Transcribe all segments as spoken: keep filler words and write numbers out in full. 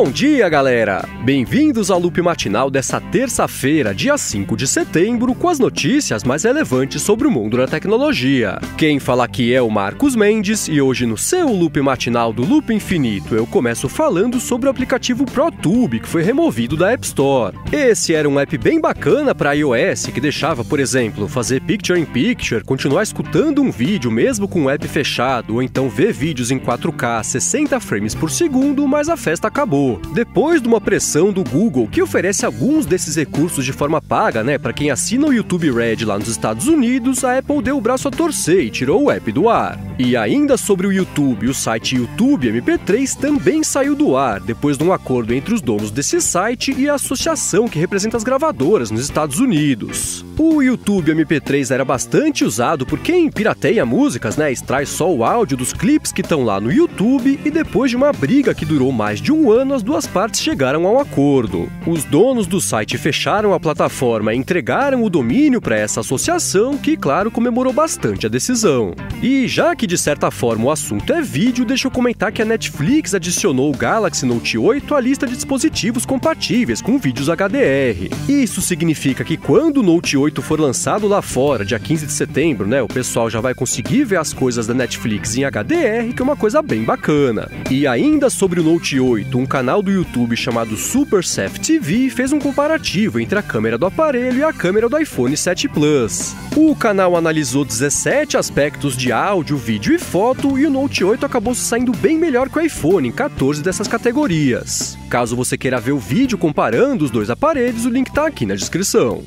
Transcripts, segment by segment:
Bom dia, galera! Bem-vindos ao Loop Matinal dessa terça-feira, dia cinco de setembro, com as notícias mais relevantes sobre o mundo da tecnologia. Quem fala aqui é o Marcos Mendes e hoje no seu Loop Matinal do Loop Infinito eu começo falando sobre o aplicativo ProTube, que foi removido da App Store. Esse era um app bem bacana para iOS, que deixava, por exemplo, fazer Picture-in-Picture, continuar escutando um vídeo mesmo com o app fechado, ou então ver vídeos em quatro K, sessenta frames por segundo, mas a festa acabou. Depois de uma pressão do Google, que oferece alguns desses recursos de forma paga, né, para quem assina o YouTube Red lá nos Estados Unidos, a Apple deu o braço a torcer e tirou o app do ar. E ainda sobre o YouTube, o site YouTube M P três também saiu do ar, depois de um acordo entre os donos desse site e a associação que representa as gravadoras nos Estados Unidos. O YouTube M P três era bastante usado por quem pirateia músicas, né, extrai só o áudio dos clipes que estão lá no YouTube, e depois de uma briga que durou mais de um ano, as duas partes chegaram a um acordo. Os donos do site fecharam a plataforma e entregaram o domínio para essa associação, que, claro, comemorou bastante a decisão. E já que, de certa forma, o assunto é vídeo, deixa eu comentar que a Netflix adicionou o Galaxy Note oito à lista de dispositivos compatíveis com vídeos H D R. Isso significa que quando o Note oito for lançado lá fora, dia quinze de setembro, né, o pessoal já vai conseguir ver as coisas da Netflix em H D R, que é uma coisa bem bacana. E ainda sobre o Note oito, um canal do YouTube chamado SuperSaf T V fez um comparativo entre a câmera do aparelho e a câmera do iPhone sete Plus. O canal analisou dezessete aspectos de áudio, vídeo e foto, e o Note oito acabou se saindo bem melhor que o iPhone em quatorze dessas categorias. Caso você queira ver o vídeo comparando os dois aparelhos, o link está aqui na descrição.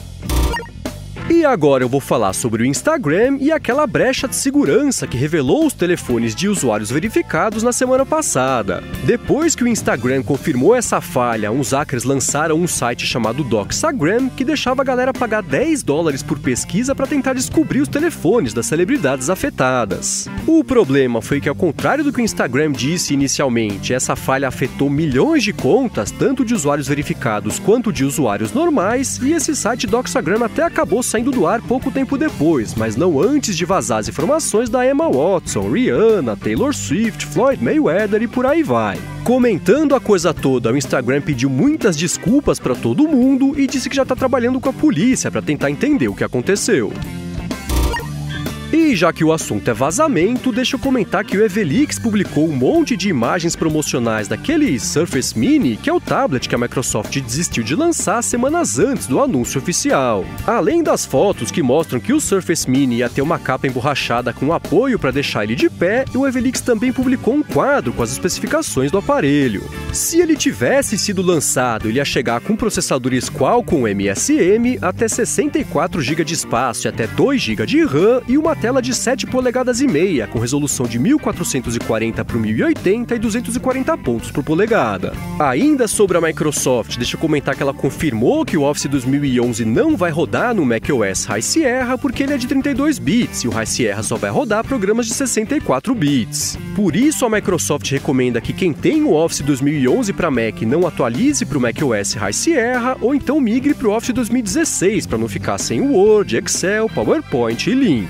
E agora eu vou falar sobre o Instagram e aquela brecha de segurança que revelou os telefones de usuários verificados na semana passada. Depois que o Instagram confirmou essa falha, uns hackers lançaram um site chamado Doxagram, que deixava a galera pagar dez dólares por pesquisa para tentar descobrir os telefones das celebridades afetadas. O problema foi que, ao contrário do que o Instagram disse inicialmente, essa falha afetou milhões de contas, tanto de usuários verificados quanto de usuários normais, e esse site Doxagram até acabou saindo do ar pouco tempo depois, mas não antes de vazar as informações da Emma Watson, Rihanna, Taylor Swift, Floyd Mayweather e por aí vai. Comentando a coisa toda, o Instagram pediu muitas desculpas para todo mundo e disse que já está trabalhando com a polícia para tentar entender o que aconteceu. E já que o assunto é vazamento, deixa eu comentar que o Evelix publicou um monte de imagens promocionais daquele Surface Mini, que é o tablet que a Microsoft desistiu de lançar semanas antes do anúncio oficial. Além das fotos que mostram que o Surface Mini ia ter uma capa emborrachada com apoio para deixar ele de pé, o Evelix também publicou um quadro com as especificações do aparelho. Se ele tivesse sido lançado, ele ia chegar com processadores Qualcomm M S M, até sessenta e quatro gigas de espaço e até dois gigas de RAM, e uma tela de sete polegadas e meia, com resolução de mil quatrocentos e quarenta por mil e oitenta e duzentos e quarenta pontos por polegada. Ainda sobre a Microsoft, deixa eu comentar que ela confirmou que o Office dois mil e onze não vai rodar no macOS High Sierra porque ele é de trinta e dois bits e o High Sierra só vai rodar programas de sessenta e quatro bits. Por isso, a Microsoft recomenda que quem tem o Office dois mil e onze para Mac não atualize para o macOS High Sierra ou então migre para o Office dois mil e dezesseis para não ficar sem o Word, Excel, PowerPoint e Link.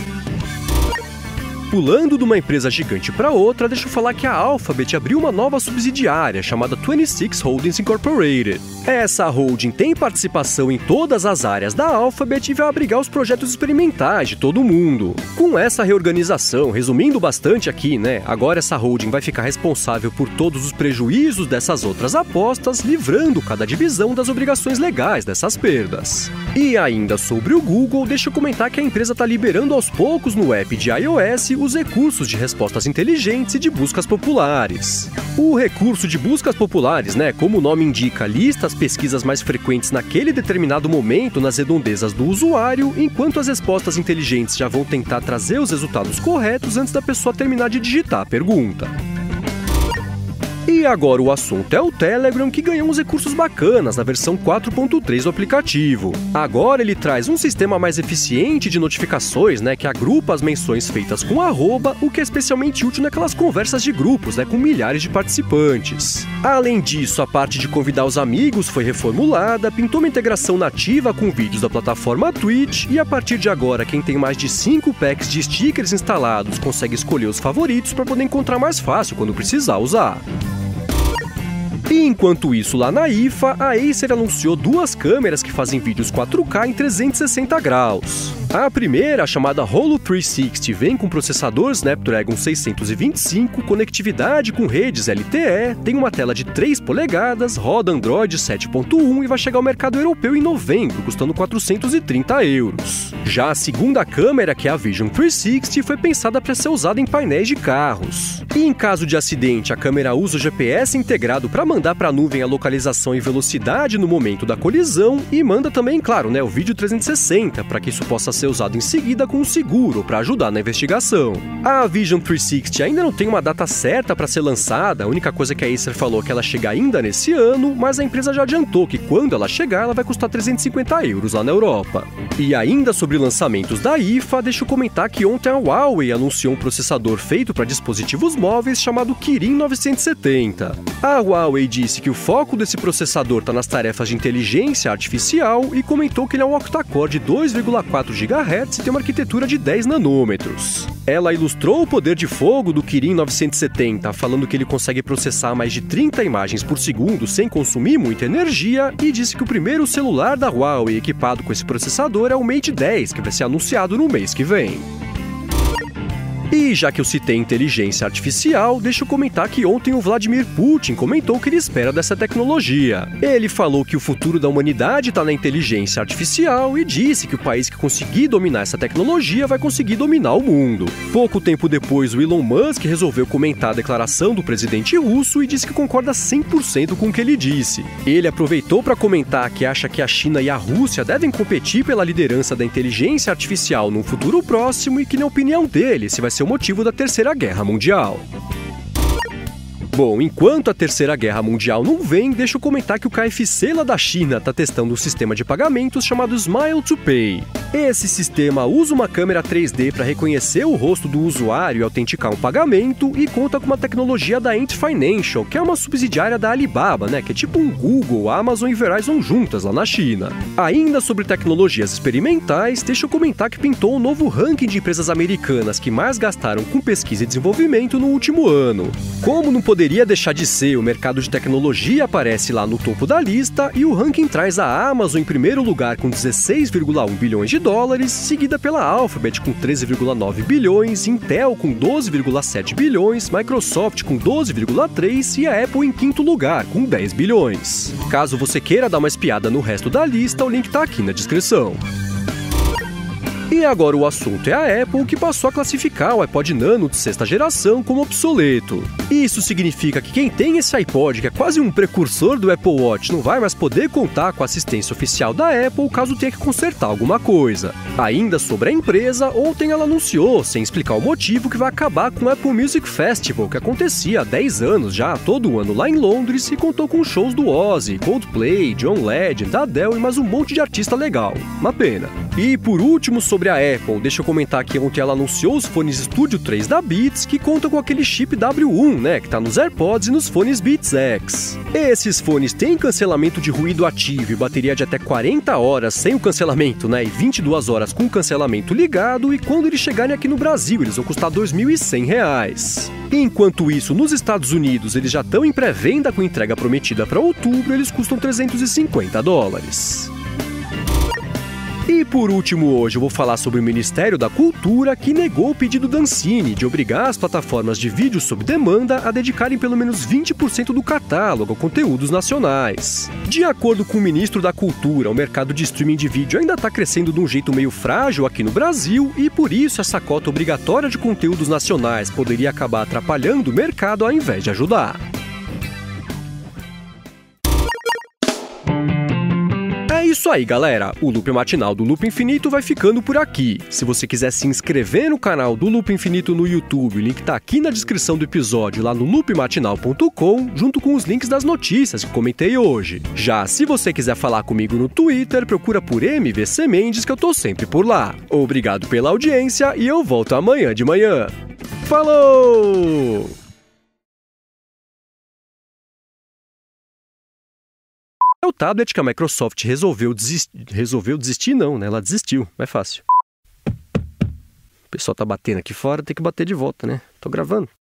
Pulando de uma empresa gigante para outra, deixa eu falar que a Alphabet abriu uma nova subsidiária chamada vinte e seis Holdings Incorporated. Essa holding tem participação em todas as áreas da Alphabet e vai abrigar os projetos experimentais de todo mundo. Com essa reorganização, resumindo bastante aqui, né, agora essa holding vai ficar responsável por todos os prejuízos dessas outras apostas, livrando cada divisão das obrigações legais dessas perdas. E ainda sobre o Google, deixa eu comentar que a empresa está liberando aos poucos no app de iOS os recursos de respostas inteligentes e de buscas populares. O recurso de buscas populares, né, como o nome indica, lista as pesquisas mais frequentes naquele determinado momento nas redondezas do usuário, enquanto as respostas inteligentes já vão tentar trazer os resultados corretos antes da pessoa terminar de digitar a pergunta. E agora o assunto é o Telegram, que ganhou uns recursos bacanas na versão quatro ponto três do aplicativo. Agora ele traz um sistema mais eficiente de notificações, né, que agrupa as menções feitas com arroba, o que é especialmente útil naquelas conversas de grupos, né, com milhares de participantes. Além disso, a parte de convidar os amigos foi reformulada, pintou uma integração nativa com vídeos da plataforma Twitch, e a partir de agora quem tem mais de cinco packs de stickers instalados consegue escolher os favoritos para poder encontrar mais fácil quando precisar usar. E enquanto isso, lá na I F A, a Acer anunciou duas câmeras que fazem vídeos quatro K em trezentos e sessenta graus. A primeira, chamada Holo trezentos e sessenta, vem com processador Snapdragon seiscentos e vinte e cinco, conectividade com redes L T E, tem uma tela de três polegadas, roda Android sete ponto um e vai chegar ao mercado europeu em novembro, custando quatrocentos e trinta euros. Já a segunda câmera, que é a Vision trezentos e sessenta, foi pensada para ser usada em painéis de carros. E em caso de acidente, a câmera usa o G P S integrado para mandar para a nuvem a localização e velocidade no momento da colisão e manda também, claro, né, o vídeo trezentos e sessenta, para que isso possa ser usado em seguida com um seguro para ajudar na investigação. A Vision trezentos e sessenta ainda não tem uma data certa para ser lançada, a única coisa que a Acer falou é que ela chega ainda nesse ano, mas a empresa já adiantou que quando ela chegar, ela vai custar trezentos e cinquenta euros lá na Europa. E ainda sobre lançamentos da I F A, deixa eu comentar que ontem a Huawei anunciou um processador feito para dispositivos móveis chamado Kirin novecentos e setenta. A Huawei disse que o foco desse processador está nas tarefas de inteligência artificial e comentou que ele é um octa-core de dois vírgula quatro gigahertz e tem uma arquitetura de dez nanômetros. Ela ilustrou o poder de fogo do Kirin novecentos e setenta, falando que ele consegue processar mais de trinta imagens por segundo sem consumir muita energia, e disse que o primeiro celular da Huawei equipado com esse processador é o Mate dez, que vai ser anunciado no mês que vem. E já que eu citei inteligência artificial, deixa eu comentar que ontem o Vladimir Putin comentou o que ele espera dessa tecnologia. Ele falou que o futuro da humanidade está na inteligência artificial e disse que o país que conseguir dominar essa tecnologia vai conseguir dominar o mundo. Pouco tempo depois, o Elon Musk resolveu comentar a declaração do presidente russo e disse que concorda cem por cento com o que ele disse. Ele aproveitou para comentar que acha que a China e a Rússia devem competir pela liderança da inteligência artificial num futuro próximo e que, na opinião dele, esse vai ser o motivo da Terceira Guerra Mundial. Bom, enquanto a Terceira Guerra Mundial não vem, deixa eu comentar que o K F C lá da China está testando um sistema de pagamentos chamado Smile to Pay. Esse sistema usa uma câmera três D para reconhecer o rosto do usuário e autenticar um pagamento e conta com uma tecnologia da Ant Financial, que é uma subsidiária da Alibaba, né, que é tipo um Google, Amazon e Verizon juntas lá na China. Ainda sobre tecnologias experimentais, deixa eu comentar que pintou um novo ranking de empresas americanas que mais gastaram com pesquisa e desenvolvimento no último ano. Como não poderia deixar de ser, o mercado de tecnologia aparece lá no topo da lista e o ranking traz a Amazon em primeiro lugar com dezesseis vírgula um bilhões de dólares, seguida pela Alphabet com treze vírgula nove bilhões, Intel com doze vírgula sete bilhões, Microsoft com doze vírgula três e a Apple em quinto lugar com dez bilhões. Caso você queira dar uma espiada no resto da lista, o link tá aqui na descrição. E agora o assunto é a Apple, que passou a classificar o iPod Nano de sexta geração como obsoleto. Isso significa que quem tem esse iPod, que é quase um precursor do Apple Watch, não vai mais poder contar com a assistência oficial da Apple caso tenha que consertar alguma coisa. Ainda sobre a empresa, ontem ela anunciou, sem explicar o motivo, que vai acabar com o Apple Music Festival, que acontecia há dez anos já, todo ano lá em Londres, e contou com shows do Ozzy, Coldplay, John Legend, Adele e mais um monte de artista legal. Uma pena. E por último, sobre a Apple, deixa eu comentar que ontem ela anunciou os fones Studio três da Beats, que contam com aquele chip W um, né, que tá nos AirPods e nos fones Beats X. Esses fones têm cancelamento de ruído ativo e bateria de até quarenta horas sem o cancelamento, né, e vinte e duas horas com o cancelamento ligado, e quando eles chegarem aqui no Brasil, eles vão custar dois mil e cem reais. Enquanto isso, nos Estados Unidos, eles já estão em pré-venda com entrega prometida para outubro, eles custam trezentos e cinquenta dólares. E por último hoje eu vou falar sobre o Ministério da Cultura, que negou o pedido da Ancine de obrigar as plataformas de vídeo sob demanda a dedicarem pelo menos vinte por cento do catálogo a conteúdos nacionais. De acordo com o ministro da Cultura, o mercado de streaming de vídeo ainda está crescendo de um jeito meio frágil aqui no Brasil e por isso essa cota obrigatória de conteúdos nacionais poderia acabar atrapalhando o mercado ao invés de ajudar. É isso aí, galera! O Loop Matinal do Loop Infinito vai ficando por aqui. Se você quiser se inscrever no canal do Loop Infinito no YouTube, o link tá aqui na descrição do episódio, lá no loop matinal ponto com, junto com os links das notícias que comentei hoje. Já se você quiser falar comigo no Twitter, procura por M V C Mendes, que eu tô sempre por lá. Obrigado pela audiência e eu volto amanhã de manhã. Falou! É o tablet que a Microsoft resolveu desistir. Resolveu desistir, não, né? Ela desistiu. É fácil. O pessoal tá batendo aqui fora, tem que bater de volta, né? Tô gravando.